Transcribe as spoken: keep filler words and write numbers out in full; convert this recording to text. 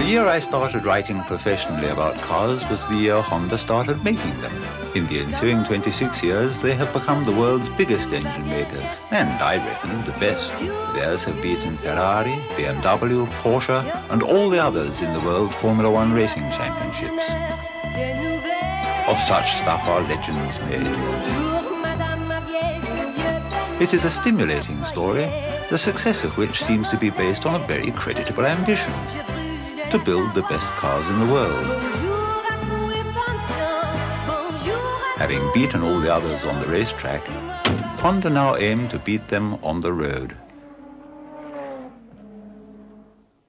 year I started writing professionally about cars was the year Honda started making them. In the ensuing twenty-six years, they have become the world's biggest engine makers, and I reckon the best. Theirs have beaten Ferrari, B M W, Porsche, and all the others in the World Formula One Racing Championships. Of such stuff are legends made. It is a stimulating story, the success of which seems to be based on a very creditable ambition: to build the best cars in the world. Having beaten all the others on the racetrack, Honda now aim to beat them on the road.